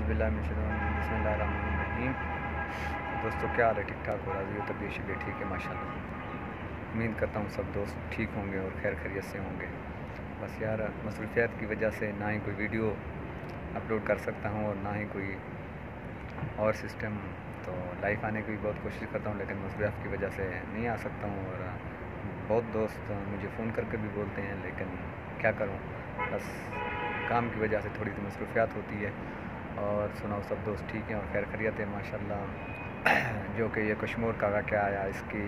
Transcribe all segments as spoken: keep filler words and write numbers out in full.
बिस्मिल्लाहिर्रहमानिर्रहीम। दोस्तों क्या हाल है? ठीक ठाक हो रहा है? तबीयत शबीयत ठीक है माशाल्लाह। उम्मीद करता हूँ सब दोस्त ठीक होंगे और खैर खैरियत से होंगे। बस यार मसरूफियत की वजह से ना ही कोई वीडियो अपलोड कर सकता हूँ और ना ही कोई और सिस्टम, तो लाइव आने की भी बहुत कोशिश करता हूँ लेकिन मसरूफियत की वजह से नहीं आ सकता हूँ। और बहुत दोस्त मुझे फ़ोन करके भी बोलते हैं लेकिन क्या करूँ, बस काम की वजह से थोड़ी सी मसरूफियत होती है। और सुनाओ सब दोस्त ठीक हैं और खैर खैरियत है माशाल्लाह। जो कि ये कश्मीर का वाक़या आया, इसकी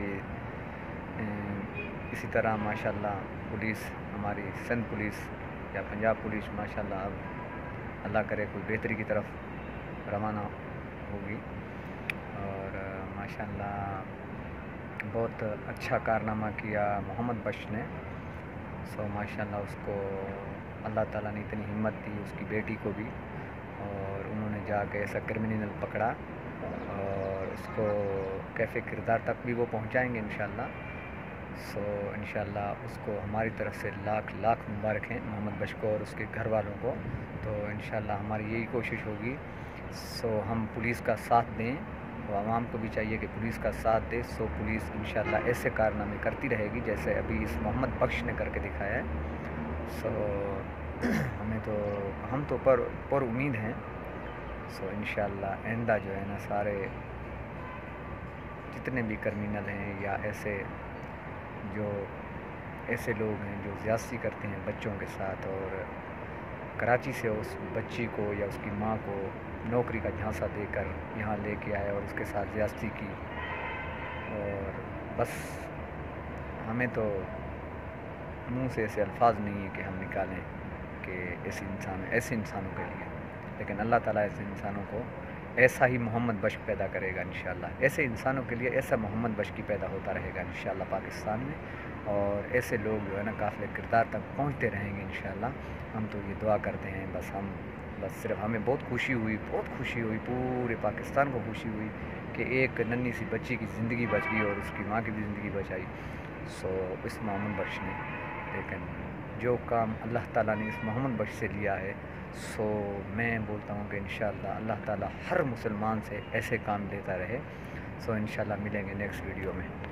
इसी तरह माशाल्लाह पुलिस, हमारी सिंध पुलिस या पंजाब पुलिस माशाल्लाह अब अल्लाह करे कोई बेहतरी की तरफ रवाना होगी। और माशाल्लाह बहुत अच्छा कारनामा किया मोहम्मद बख्श ने। सो माशाल्लाह उसको अल्लाह ताला ने इतनी हिम्मत दी, उसकी बेटी को भी, और उन्होंने जाके ऐसा क्रिमिनल पकड़ा और उसको कैफ़े किरदार तक भी वो पहुंचाएंगे इंशाल्लाह। सो इंशाल्लाह उसको हमारी तरफ से लाख लाख मुबारक हैं मोहम्मद बख्श को और उसके घर वालों को। तो इंशाल्लाह हमारी यही कोशिश होगी। सो हम पुलिस का साथ दें, तो आवाम को भी चाहिए कि पुलिस का साथ दे। सो पुलिस इंशाल्लाह ऐसे कारनामे करती रहेगी जैसे अभी इस मोहम्मद बख्श ने करके दिखाया है। सो हमें तो हम तो पर पर उम्मीद हैं। सो इंशाल्लाह आइंदा जो है ना, सारे जितने भी क्रिमिनल हैं या ऐसे जो ऐसे लोग हैं जो ज़्यादती करते हैं बच्चों के साथ, और कराची से उस बच्ची को या उसकी माँ को नौकरी का झांसा देकर यहाँ लेके आए और उसके साथ ज़्यादती की, और बस हमें तो मुंह से ऐसे अल्फाज नहीं है कि हम निकालें कि ऐसे इंसान ऐसे इंसानों के लिए, लेकिन अल्लाह ताला ऐसे इंसानों को ऐसा ही मोहम्मद बख्श पैदा करेगा इंशाल्लाह। ऐसे इंसानों के लिए ऐसा मोहम्मद बख्श की पैदा होता रहेगा इंशाल्लाह पाकिस्तान में, और ऐसे लोग जो है ना काफ़िले किरदार तक पहुंचते रहेंगे इंशाल्लाह। हम तो ये दुआ करते हैं, बस हम बस सिर्फ हमें बहुत खुशी हुई, बहुत खुशी हुई, पूरे पाकिस्तान को खुशी हुई कि एक नन्ही सी बच्ची की ज़िंदगी बच गई और उसकी माँ की भी ज़िंदगी बचाई। सो इस मोहम्मद बख्श ने, लेकिन जो काम अल्लाह ताला ने इस मोहम्मद बख्श से लिया है, सो मैं बोलता हूँ कि इंशाल्लाह अल्लाह ताला हर मुसलमान से ऐसे काम लेता रहे। सो इंशाल्लाह मिलेंगे नेक्स्ट वीडियो में।